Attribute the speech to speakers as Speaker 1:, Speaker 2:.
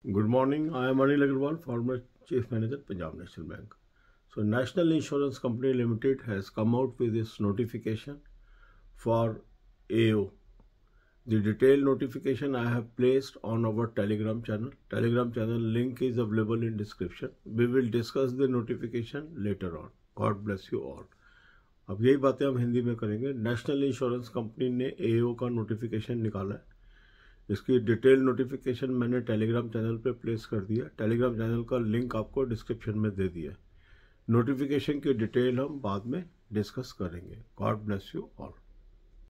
Speaker 1: Good morning. I am Anil Agarwal, former Chief Manager, Punjab National Bank. So, National Insurance Company Limited has come out with this notification for AO. The detailed notification I have placed on our Telegram channel. Telegram channel link is available in description. We will discuss the notification later on. God bless you all. अब यही बातें हम हिंदी में करेंगे। National insurance company ने AO का notification निकाला है। इसकी डिटेल नोटिफिकेशन मैंने टेलीग्राम चैनल पे प्लेस कर दिया। टेलीग्राम चैनल का लिंक आपको डिस्क्रिप्शन में दे दिया। नोटिफिकेशन की डिटेल हम बाद में डिस्कस करेंगे। God bless you all.